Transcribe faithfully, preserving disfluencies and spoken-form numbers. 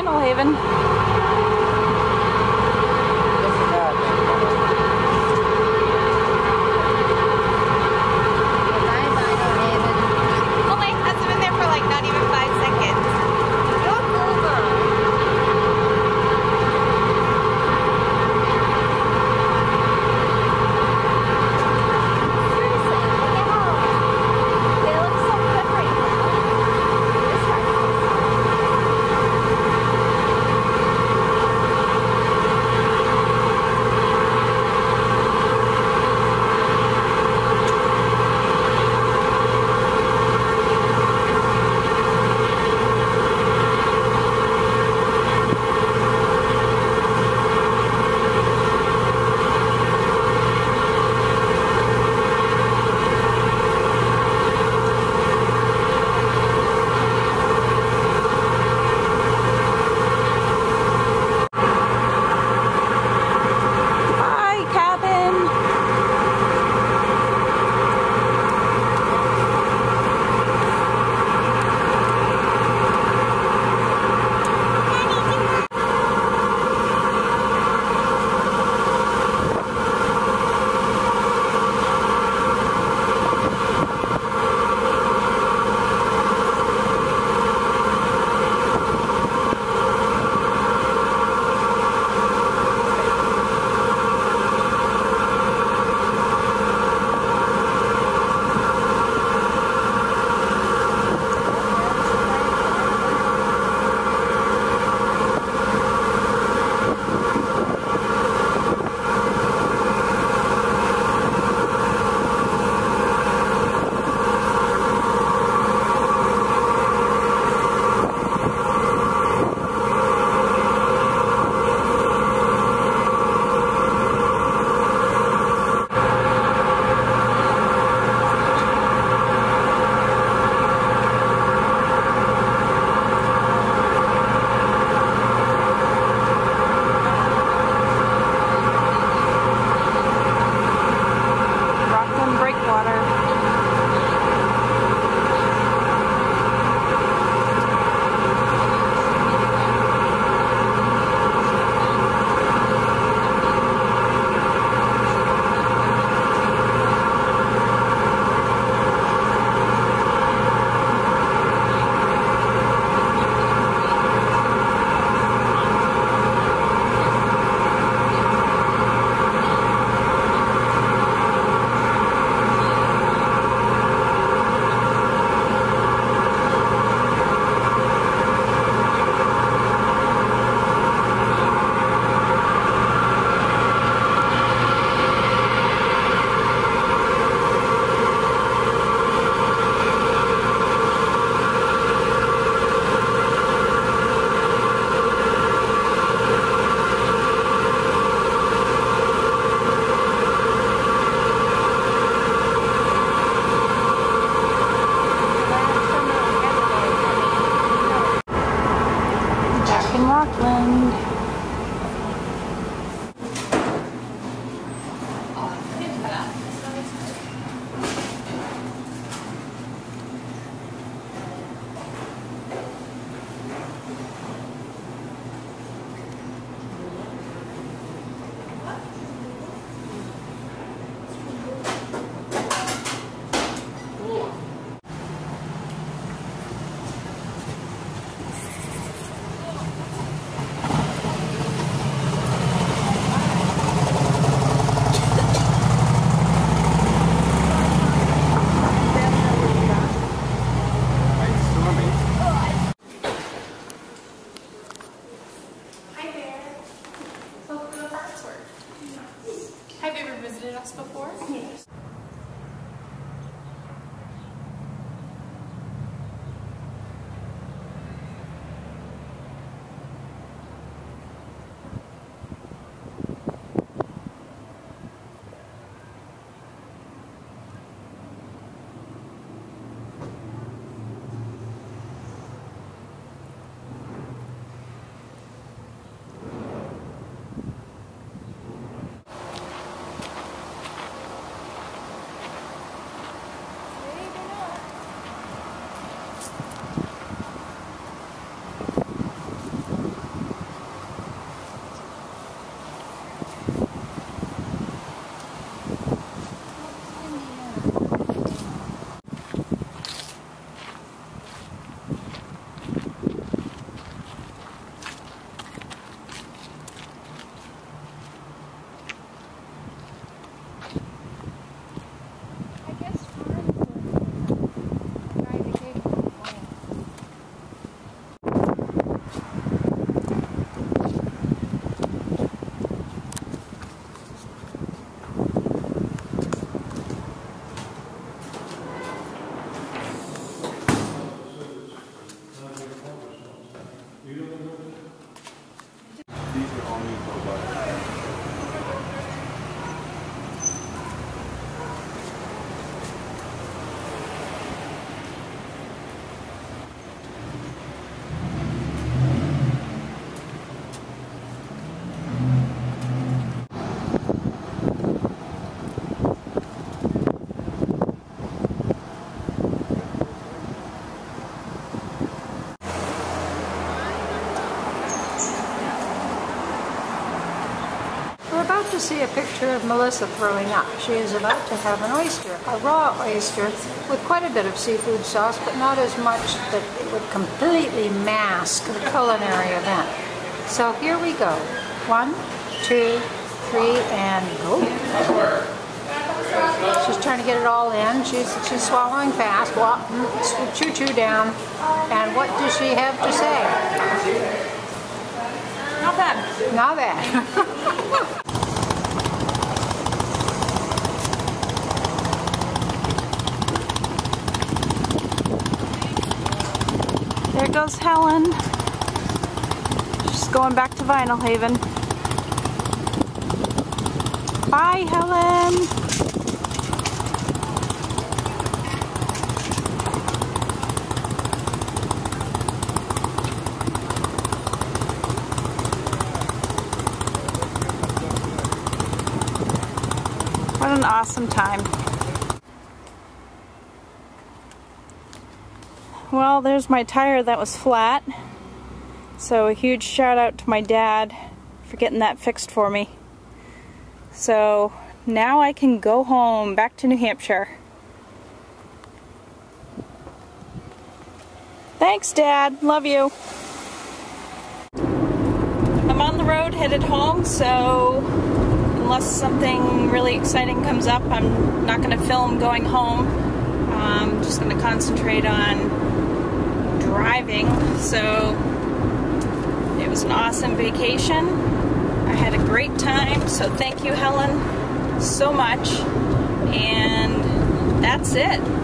Vinalhaven. Oh my, hasn't been there for like not even five seconds. Look over. Seriously, look at how they look so good right now. This right. Rockland breakwater. Back in Rockland. Have you ever visited us before? Yes. to see a picture of Melissa throwing up. She is about to have an oyster, a raw oyster with quite a bit of seafood sauce, but not as much that it would completely mask the culinary event. So here we go. One, two, three, and go. She's trying to get it all in. She's she's swallowing fast. Well, choo choo down. And what does she have to say? Not bad. Not bad. There goes Helen. She's going back to Vinalhaven. Bye, Helen. What an awesome time. Well, there's my tire that was flat. So a huge shout out to my dad for getting that fixed for me. So now I can go home back to New Hampshire. Thanks, Dad. Love you. I'm on the road headed home, so unless something really exciting comes up, I'm not going to film going home. I'm just going to concentrate on driving. So it was an awesome vacation. I had a great time, so thank you, Helen, so much. And that's it.